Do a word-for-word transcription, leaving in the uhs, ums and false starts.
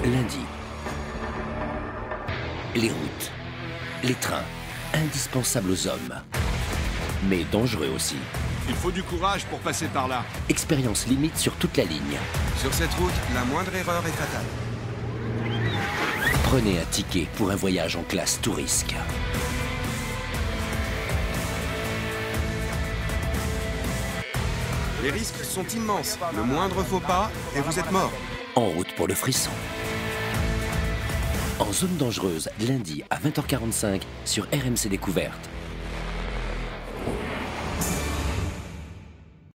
Lundi. Les routes, les trains, indispensables aux hommes, mais dangereux aussi. Il faut du courage pour passer par là. Expérience limite sur toute la ligne. Sur cette route, la moindre erreur est fatale. Prenez un ticket pour un voyage en classe tout risque. Les risques sont immenses. Le moindre faux pas et vous êtes mort. En route pour le frisson. En zone dangereuse, lundi à vingt heures quarante-cinq sur R M C Découverte.